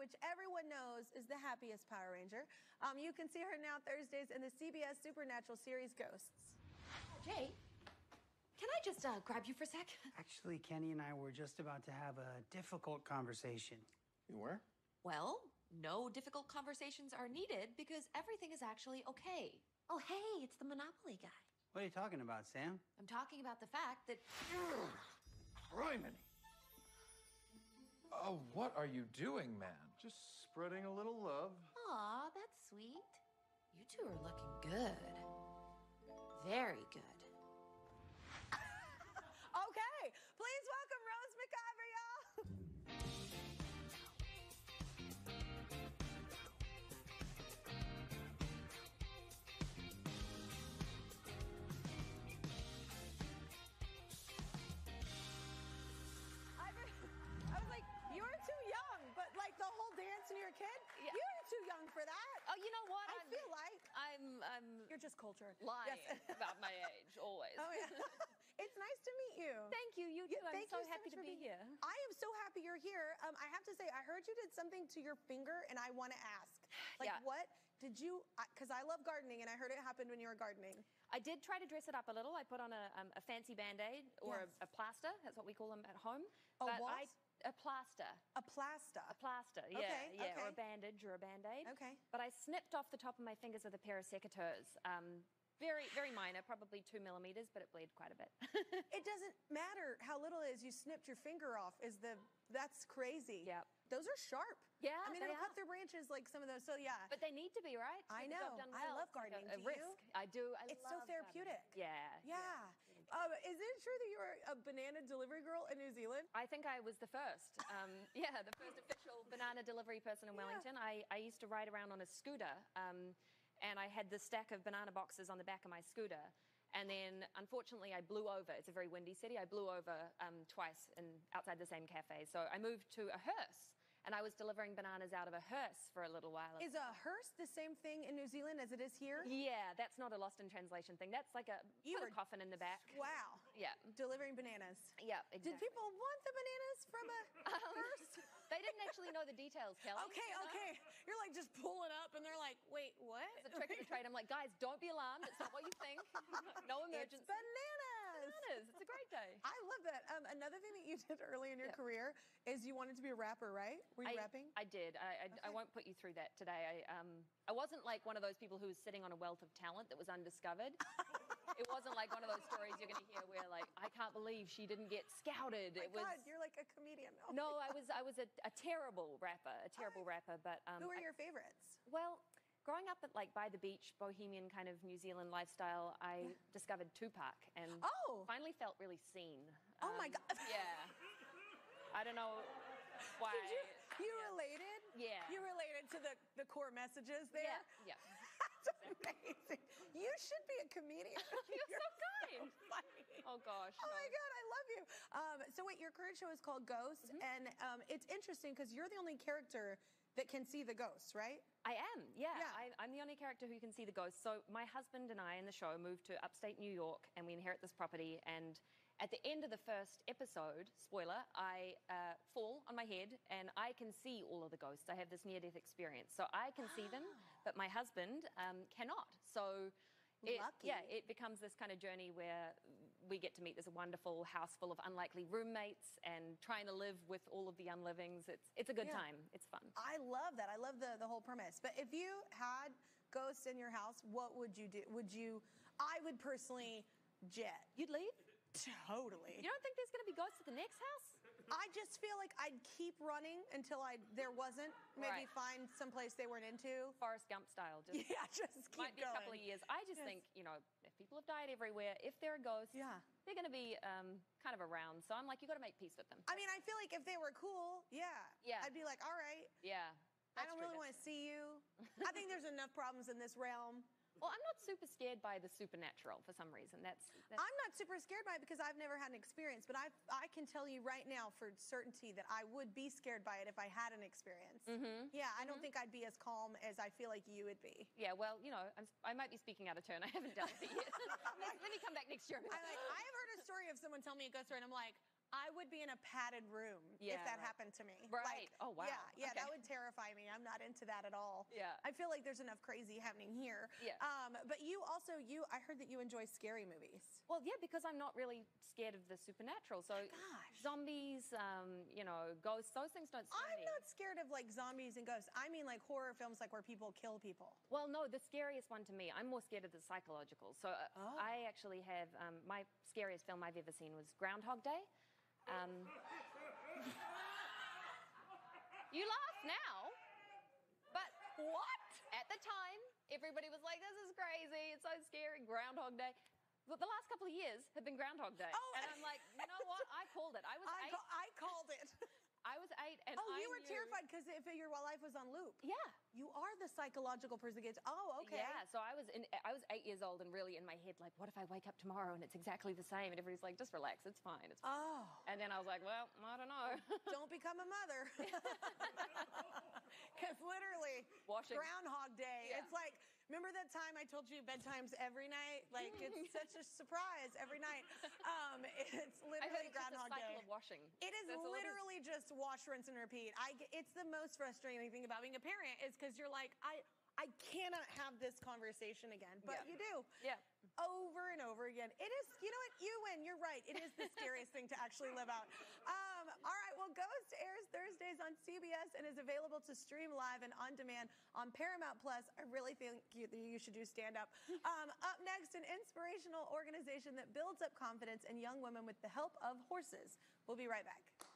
which everyone knows is the happiest Power Ranger. You can see her now Thursdays in the CBS Supernatural series Ghosts. Jay, can I just grab you for a sec? Actually, Kenny and I were just about to have a difficult conversation. You were? Well, no difficult conversations are needed because everything is actually okay. Oh, hey, it's the Monopoly guy. What are you talking about, Sam? I'm talking about the fact that... Criminy. Oh, what are you doing, man? Just spreading a little love. Aw, that's sweet. You two are looking good. Very good. Okay, please welcome Rose McIver, y'all. I was like, you're too young, but like the whole dance when you're a kid, Yeah. you're too young for that. Oh, you know what? I feel like I'm you're just cultured. lying Yes. about my age, always. Oh yeah, it's nice to meet you. Thank you, you too. I'm Thank so you happy much to for be being here. I am so happy you're here. I have to say, I heard you did something to your finger, and I want to ask, like, Yeah. what did you? Because I love gardening, and I heard it happened when you were gardening. I did try to dress it up a little. I put on a fancy Band-Aid or Yes. a plaster. That's what we call them at home. A But what? A plaster. A plaster. A plaster, yeah, Okay, yeah, okay. or a bandage or a Band-Aid. Okay. But I snipped off the top of my fingers with a pair of secateurs. Very, very minor, probably 2 millimeters, but it bled quite a bit. It doesn't matter how little it is. You snipped your finger off. That's crazy. Yep. Those are sharp. Yeah, I mean, they it'll cut are. through branches like some of those. So yeah. But they need to be, right? To I get the job know. done I well. love It's like gardening. a Do you? risk. I do. It's so love therapeutic. gardening. Yeah. Yeah. Is it true that you were a banana delivery girl in New Zealand? I think I was the first. Yeah, the first official banana delivery person in Wellington. I used to ride around on a scooter, and I had this stack of banana boxes on the back of my scooter. And then, unfortunately, I blew over. It's a very windy city. I blew over twice outside the same cafe. So I moved to a hearse, and I was delivering bananas out of a hearse for a little while. Is a hearse the same thing in New Zealand as it is here? Yeah, that's not a lost in translation thing. That's like a coffin in the back. Wow. Yeah. Delivering bananas. Yeah, exactly. Did people want the bananas from a hearse? They didn't actually know the details, Kelly. Okay. You're like just pulling up, and they're like, wait, what? It's a trick or treat. I'm like, guys, don't be alarmed. It's not what you think. No emergency. It's bananas. Bananas. It's a great day. I love that. Another thing that you did early in your career is you wanted to be a rapper, right? Were you rapping? I did. I won't put you through that today. I wasn't like one of those people who was sitting on a wealth of talent that was undiscovered. It wasn't like one of those stories you're going to hear where, like, I can't believe she didn't get scouted. God, you're like a comedian. No, I was a terrible rapper, rapper. But who are your favorites? Well, growing up at by the beach, bohemian kind of New Zealand lifestyle, I discovered Tupac and finally felt really seen. Oh my God! Yeah, I don't know why. You related? Yeah. You related to the core messages there? Yeah. That's amazing. You should be a comedian. You're so kind. So funny. Oh gosh. Oh my God, I love you. So wait, your current show is called Ghosts, and it's interesting because you're the only character that can see the ghosts, right? I am, yeah. I'm the only character who can see the ghosts. So my husband and I in the show moved to upstate New York, and we inherit this property, and at the end of the first episode, spoiler, I fall on my head and I can see all of the ghosts. I have this near-death experience. So I can see them, but my husband cannot. So it becomes this kind of journey where we get to meet this wonderful house full of unlikely roommates and trying to live with all of the unlivings. It's a good time. It's fun. I love that. I love the whole premise. But if you had ghosts in your house, what would you do? I would personally jet. You'd leave? Totally. You don't think there's going to be ghosts at the next house? I just feel like I'd keep running until there wasn't. Maybe find some place they weren't into. Forrest Gump style. Just keep might be going. a couple of years. I just think, if people have died everywhere, if they're a ghost, they're going to be kind of around. So I'm like, you got to make peace with them. I mean, I feel like if they were cool, I'd be like, all right. Yeah. I don't really want to see you. I think there's enough problems in this realm. Well, I'm not super scared by the supernatural for some reason. That's... I'm not super scared by it because I've never had an experience, but I can tell you right now for certainty that I would be scared by it if I had an experience. Yeah, I don't think I'd be as calm as I feel like you would be. Yeah, well, I might be speaking out of turn. I haven't dealt with it yet. Let me come back next year. I have heard a story of someone tell me a ghost story, and I'm like, I would be in a padded room if that happened to me. Right. Oh, wow. Yeah, that would terrify me. I'm not into that at all. Yeah. I feel like there's enough crazy happening here. Yeah. But I heard that you enjoy scary movies. Well, yeah, because I'm not really scared of the supernatural. So Gosh. zombies, ghosts, those things don't scare I'm me. not scared of like zombies and ghosts. I mean like horror films like where people kill people. Well, no, the scariest one to me, I'm more scared of the psychological. So I actually have, my scariest film I've ever seen was Groundhog Day. You laugh now, but what? At the time, everybody was like, this is crazy, it's so scary, Groundhog Day. But the last couple of years have been Groundhog Day. Oh, and I'm like, you know what? I called it. I was 8. I called it. I was 8 and you were terrified because if your life was on loop. Yeah. You are the psychological person that gets, okay. Yeah, so I was 8 years old and really in my head like, what if I wake up tomorrow and it's exactly the same? And everybody's like, just relax, it's fine. It's fine. Oh. And then I was like, well, I don't know. Don't become a mother. Because literally, Washing. Groundhog Day. Yeah. It's like, remember that time I told you bedtimes every night? Like, it's such a surprise every night. It's I heard literally it's just a Groundhog cycle Day. of washing. It is That's all it is. literally just wash, rinse, and repeat. It's the most frustrating thing about being a parent is because you're like, I cannot have this conversation again. But you do. Yeah. Over and over again. It is, you know what? You win. You're right. It is the scariest thing to actually live out. All right. Well, Ghost airs Thursdays on CBS and is available to stream live and on demand on Paramount Plus. I really think you should do stand up. Up next, an inspirational organization that builds up confidence in young women with the help of horses. We'll be right back.